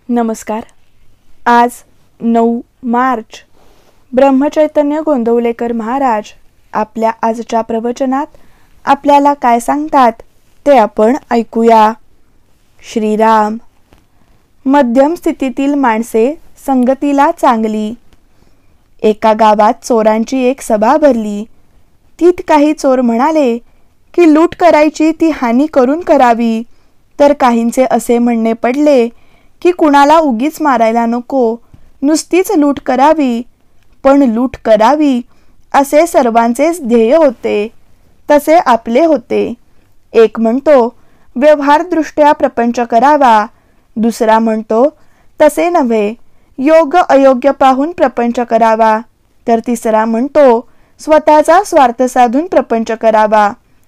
नमस्कार. आज 9 मार्च. ब्रह्मचैतन्य गोंदवलेकर महाराज आपल्या आजच्या प्रवचनात आपल्याला काय सांगतात ते आपण ऐकूया. श्रीराम. मध्यम स्थितीतील माणसे संगतीला चांगली. एका गावात चोरांची एक सभा भरली. तीत काही चोर म्हणाले की लूट करायची ती हानी करून करावी, तर काहींचे असे म्हणणे पडले की कुणाला उगीच मारायला नको, नुसतीच लूट करावी. पण लूट करावी असे सर्वांचेच ध्येय होते, तसे आपले होते. एक म्हणतो व्यवहारदृष्ट्या प्रपंच करावा, दुसरा म्हणतो तसे नव्हे, योग्य अयोग्य पाहून प्रपंच करावा, तर तिसरा म्हणतो स्वतःचा स्वार्थ साधून प्रपंच करावा.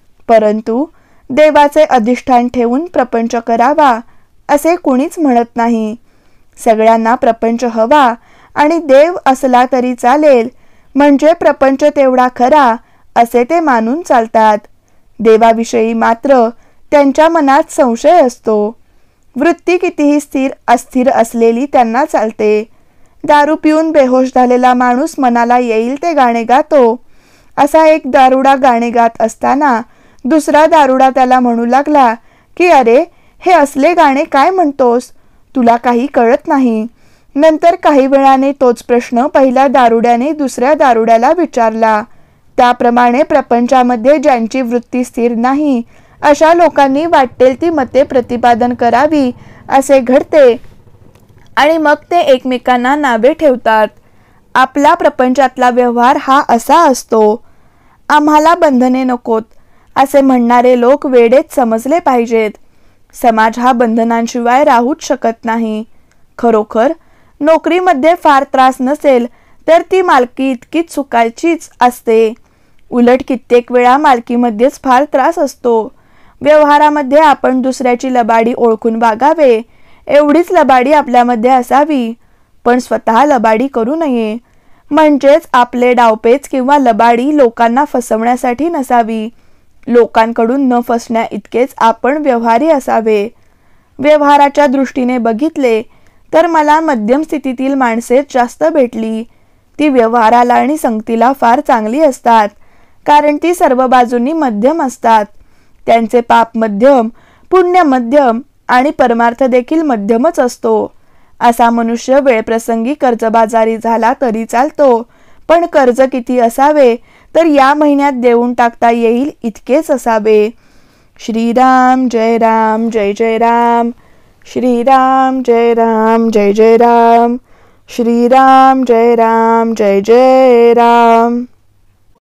परंतु देवाचे अधिष्ठान ठेवून प्रपंच करावा असे कुणीच म्हणत नाही. सगळ्यांना प्रपंच हवा आणि देव असला तरी चालेल, म्हणजे प्रपंच तेवढा खरा असे ते मानून चालतात. देवाविषयी मात्र त्यांच्या मनात संशय असतो. वृत्ती कितीही स्थिर अस्थिर असलेली त्यांना चालते. दारू पिऊन बेहोश झालेला माणूस मनाला येईल ते गाणे गातो. असा एक दारुडा गाणे गात असताना दुसरा दारुडा त्याला म्हणू लागला की अरे, हे असले गाणे काय म्हणतोस, तुला काही कळत नाही. नंतर काही वेळाने तोच प्रश्न पहिल्या दारुड्याने दुसऱ्या दारुड्याला विचारला. त्याप्रमाणे प्रपंचामध्ये ज्यांची वृत्ती स्थिर नाही अशा लोकांनी वाटेल ती मते प्रतिपादन करावी असे घडते आणि मग ते एकमेकांना नावे ठेवतात. आपला प्रपंचातला व्यवहार हा असा असतो. आम्हाला बंधने नकोत असे म्हणणारे लोक वेडेच समजले पाहिजेत. समाज हा बंधनांशिवाय राहूच शकत नाही. खरोखर नोकरीमध्ये फार त्रास नसेल तर ती मालकी इतकीच सुखाचीच असते. उलट कित्येक वेळा मालकीमध्येच फार त्रास असतो. व्यवहारामध्ये आपण दुसऱ्याची लबाडी ओळखून वागावे, एवढीच लबाडी आपल्यामध्ये असावी, पण स्वतः लबाडी करू नये. म्हणजेच आपले डावपेच किंवा लबाडी लोकांना फसवण्यासाठी नसावी. लोकांकडून न फसण्या इतकेच आपण व्यवहारी असावे. व्यवहाराच्या दृष्टीने बघितले तर मला मध्यम स्थितीतील माणसेच जास्त भेटली. ती व्यवहाराला आणि संगतीला फार चांगली असतात, कारण ती सर्व बाजूंनी मध्यम असतात. त्यांचे पाप मध्यम, पुण्य मध्यम आणि परमार्थ देखील मध्यमच असतो. असा मनुष्य वेळप्रसंगी कर्जबाजारी झाला तरी चालतो, पण कर्ज किती असावे तर या महिन्यात देऊन टाकता येईल इतकेच असावे. श्रीराम जय राम जय जय राम. श्रीराम जय राम जय जय राम. श्रीराम जय राम जय जय राम.